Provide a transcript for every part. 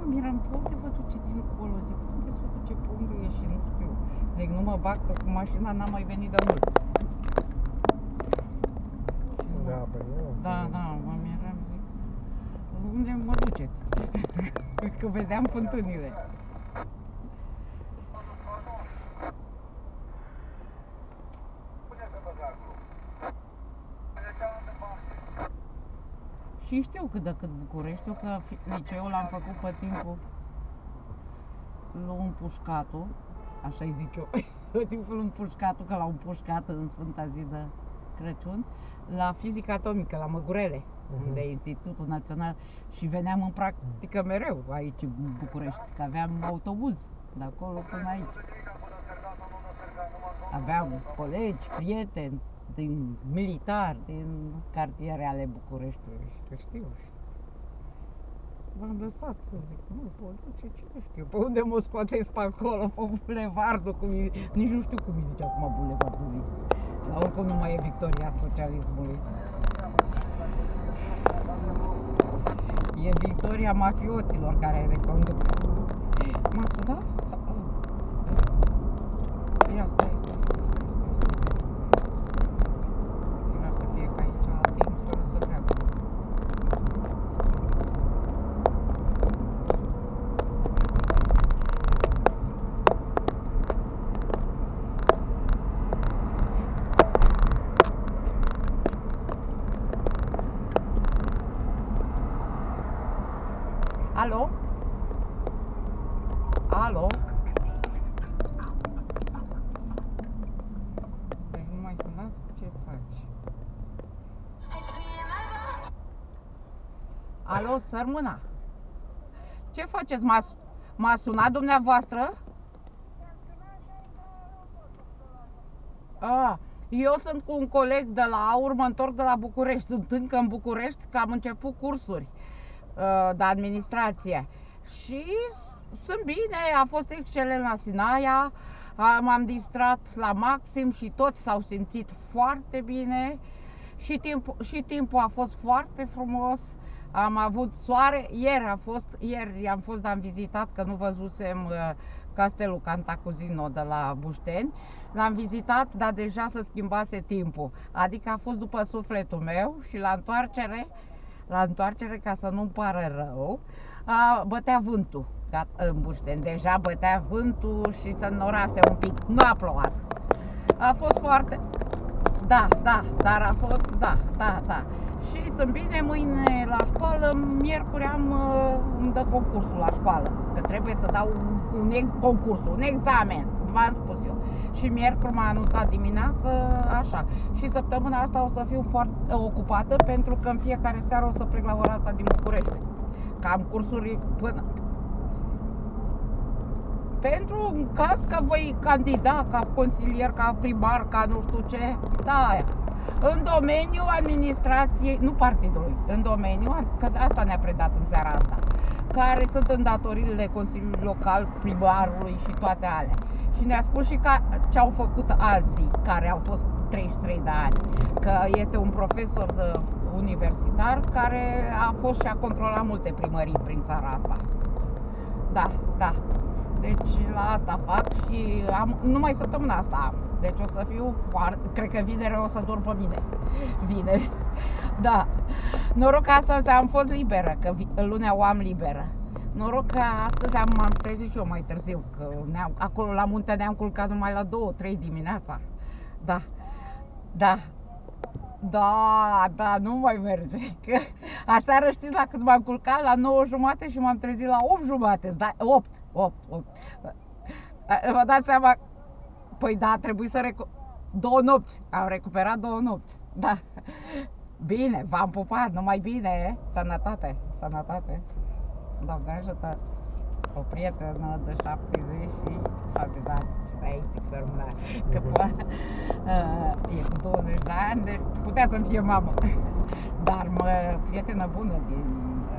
miram, unde vă duceți încolo? Zic, unde să duce, pe unde e și nu știu. Zic, nu mă bag, că cu mașina n-am mai venit de mult. Da, păi eu. Da, mă miram, zic, unde mă duceți? Că vedeam fântânile. Și știu cât de cât Bucureștiul, că liceul l-am făcut pe timpul lui Împușcatul, așa-i zic eu, pe timpul lui Împușcatul, că l-au împușcat în Sfânta Zi de Crăciun, la fizică atomică, la Măgurele, unde e Institutul Național, și veneam în practică mereu aici în București, că aveam autobuz de acolo până aici. Aveam colegi, prieteni, din militari, din cartiere ale Bucureștiului, știu. M-am lăsat, să zic, nu, pot duce, cine știu, pe unde mă scoateți pe acolo, pe bulevardul, nici nu știu cum îi zice acum bulevardului. Dar oricum nu mai e victoria socialismului. E victoria mafioților care le conduc. M-a sunat? Ia stai. Vreau să fie ca aici, ating fără să treacă. Alo? Alo? Păi nu mai sunat? Ce faci? Alo, sărmâna? Ce faceți? M-a sunat dumneavoastră? Eu sunt cu un coleg de la AUR, mă întorc de la București. Sunt încă în București, că am început cursuri de administrație și sunt bine, a fost excelent la Sinaia, m-am distrat la maxim și toți s-au simțit foarte bine și timpul a fost foarte frumos, am avut soare, ieri am fost, am vizitat, că nu văzusem Castelul Cantacuzino de la Bușteni, l-am vizitat, dar deja se schimbase timpul, adică a fost după sufletul meu și la întoarcere, ca să nu-mi pară rău, bătea vântul în Bușteni, deja bătea vântul și se înnorase un pic, nu a plouat. A fost foarte... Da, dar a fost, da. Și sunt bine, mâine la școală, miercuri îmi dă concursul la școală, că trebuie să dau un examen, v-am spus eu. Și miercuri m-a anunțat dimineață, așa. Și săptămâna asta o să fiu foarte ocupată, pentru că în fiecare seară o să plec la ora asta din București. Că am cursuri până... Pentru în caz că voi candida ca consilier, ca primar, ca nu știu ce, da, aia. În domeniul administrației, nu partidului, în domeniul, că asta ne-a predat în seara asta, care sunt îndatoririle Consiliului Local, primarului și toate alea. Și ne-a spus și ce au făcut alții care au fost 33 de ani, că este un profesor universitar care a fost și a controlat multe primării prin țara asta. Da. Deci la asta fac și numai săptămâna asta am. Deci o să fiu foarte, cred că vineri o să dorm pe mine. Vineri. Da. Noroc că astăzi am fost liberă, că lunea o am liberă. Noroc că astăzi m-am trezit și eu mai târziu, că acolo la munte ne-am culcat numai la 2-3 dimineața. Da, nu mai merge. Că aseară știți la cât m-am culcat? La 9:30 și m-am trezit la 8:30. Da, 8. Vă dați seama? Păi da, trebuie să 2 nopți. Am recuperat 2 nopți. Da. Bine, v-am pupat, numai bine, sănătate. Doamne ajută, o prietenă de 76 de ani, și de aici zic să rămână, că e cu 20 de ani, deci putea să-mi fie mamă. Dar prietenă bună din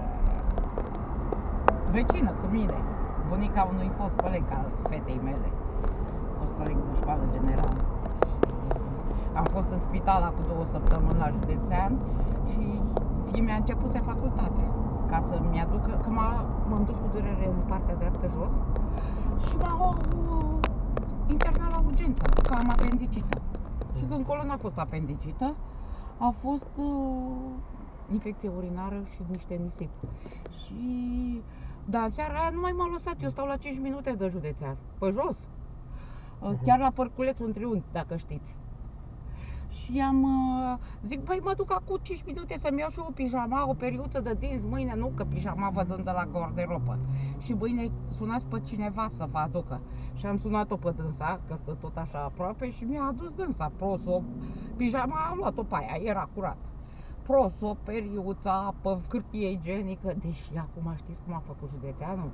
vecină cu mine, bunica unui fost coleg al fetei mele, fost coleg de școală generală. Am fost în spital cu 2 săptămâni la județean și fiii mea a început să facultate, ca să-mi aducă, că mă m-am dus cu durere în partea dreaptă jos și m-au internat la urgență, că am apendicită. Și când încolo n-a fost apendicită, a fost infecție urinară și niște nisip. Și dar seara aia nu mai m-au lăsat, eu stau la 5 minute de județean, pe jos. Chiar la Părculețul în triunghi, dacă știți. Și zic, băi, mă duc acum 5 minute să-mi iau și o pijama, o periuță de dinți, mâine nu, că pijama vă dăm de la garderobă. Și mâine sunați pe cineva să vă aducă. Și am sunat-o pe dânsa, că stă tot așa aproape, și mi-a adus dânsa prosop. Pijama am luat-o pe aia, era curat. Prosop, periuța, pe hârtie igienică, deși acum știți cum a făcut județeanul?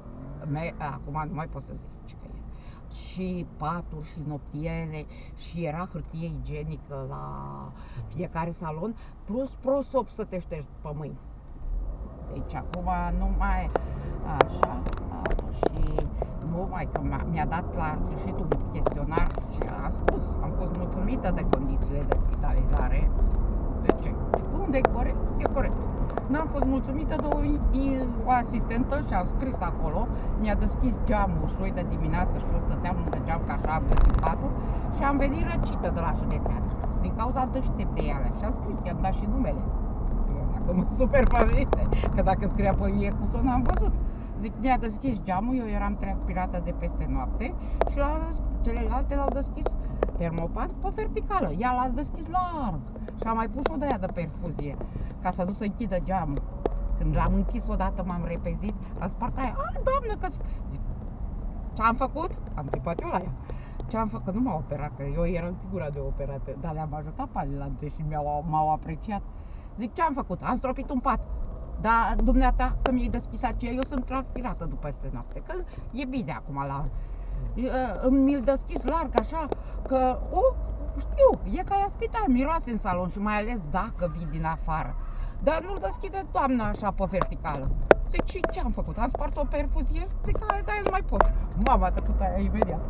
Acum nu mai pot să zic că e. Și paturi și noptiere și era hârtie igienică la fiecare salon, plus prosop să te ștergi pe mâini. Deci acum nu mai așa, și numai că mi-a dat la sfârșitul un chestionar și am spus, am fost mulțumită de condițiile de spitalizare. De ce? Unde e corect? E corect. N-am fost mulțumită de o asistentă și am scris acolo, mi-a deschis geamul ușoi de dimineață și eu stăteam lângă geam, că așa am găsit patul, și am venit răcită de la județean, din cauza deștepteialea, și am scris, i-am dat și numele. Dacă mă super pe mine, că dacă scria pe mine cu son, am văzut. Zic, mi-a deschis geamul, eu eram transpirată de peste noapte și celelalte l-au deschis termopat pe verticală, ea l-a deschis larg și am mai pus o de aia de perfuzie, ca să nu se închidă geamul. Când l-am închis odată, m-am repezit, am spart aia, doamnă, că... Zic, ce-am făcut? Am țipat eu la ea. Ce-am făcut? Nu m-au operat, că eu eram sigură de operată, dar le-am ajutat pe alelante și m-au apreciat. Zic, ce-am făcut? Am stropit un pat. Dar dumneata, că mi-ai deschis aceea, eu sunt transpirată după peste noapte, că e bine acum la... Mi-l deschis larg așa, că, știu, e ca la spital, miroase în salon și mai ales dacă vii din afară. Dar nu-l deschide doamna așa pe verticală. Zic, și ce-am făcut? Am spart o perfuzie? Zic, da, nu mai pot. Mama a tăcut aia imediat.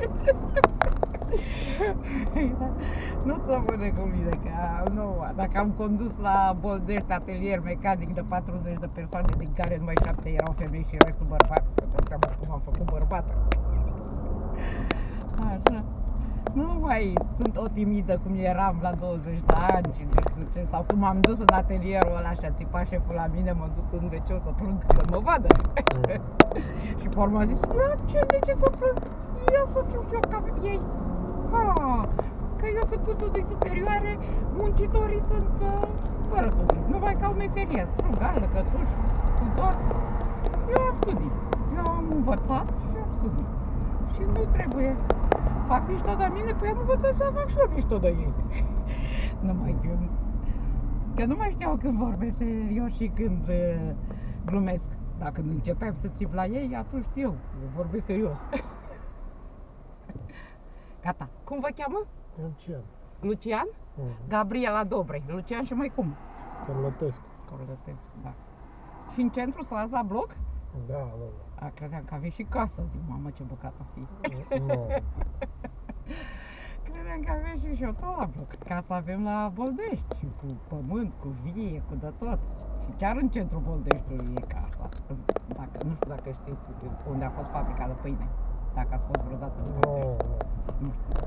Nu se pune cu mine, că nu, dacă am condus la Boldești atelier mecanic de 40 de persoane, din care numai 7 erau femei și restul bărbați, că dă seama cum am făcut bărbată. Așa. Nu mai sunt o timidă cum eram la 20 de ani și nu știu ce, sau cum am dus în atelierul ăla și a țipat șeful la mine, mă duc în WC să plâng, să mă vadă. Și pe urmă a zis, de ce să plâng? Eu să fiu și eu ca ei. Că eu sunt cu studii superioare, muncitorii sunt fără studii, numai că au meserie, strugar, lăcătuș, sudor. Eu am studii, eu am învățat și am studii. Și nu trebuie. Fac mișto de mine, păi am învățat să fac și eu mișto de ei. Numai că nu mai știau când vorbesc serios și când glumesc. Dar când începeam să țip la ei, atunci știu, eu vorbesc serios. Gata. Cum vă cheamă? Lucian. Lucian? Gabriela Dobrei. Lucian și mai cum? Corlătescu. Corlătescu, da. Și în centru Slaza Bloc? Da. Credeam că aveți și casă. Zic, mamă, ce băcat o fi. Nu. Credeam că aveți și șotou la Bloc. Casa avem la Boldești, și cu pământ, cu vie, cu de tot. Și chiar în centrul Boldeștiului e casa. Dacă, nu știu dacă știți unde a fost fabrica de pâine. Dacă ați fost vreodată în Boldești. Nu știți.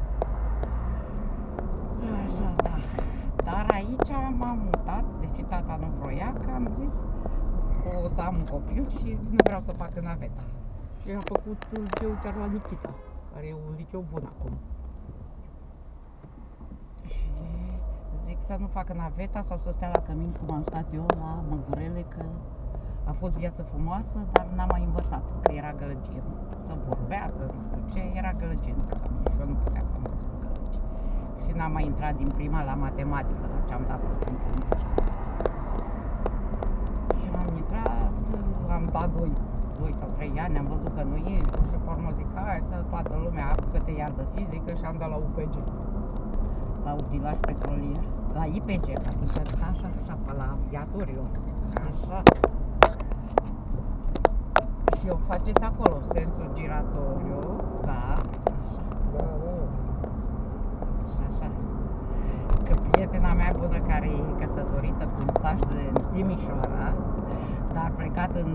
Așa, da. Dar aici m-am mutat, deși tata nu vroia, că am zis o să am un copil și nu vreau să facă naveta. Și am făcut liceul chiar la Nikita, care e un liceu bun acum. Și zic să nu facă naveta sau să stea la cămin cum am stat eu la Măgurele, că a fost viață frumoasă, dar n-am mai învățat, că era gălăgie. Să vorbească, nu știu ce, era gălăgie în cămin și eu nu puteam să învăț cu gălăgie. Și n-am mai intrat din prima la matematică, la ce am dat în primul școală. Și am intrat, am dat 2 sau 3 ani, am văzut că nu intru și pe urmă zic, hai să toată lumea apucă-te iar de fizică și am dat la UPG. La utilaj petrolier, la IPG, că atunci așa, pe la aviatorio, așa. Și o faceți acolo, sensul giratoriu, da, așa. Da. Așa. Că prietena mea bună, care e căsătorită cu un saș de Timișoara, dar plecat în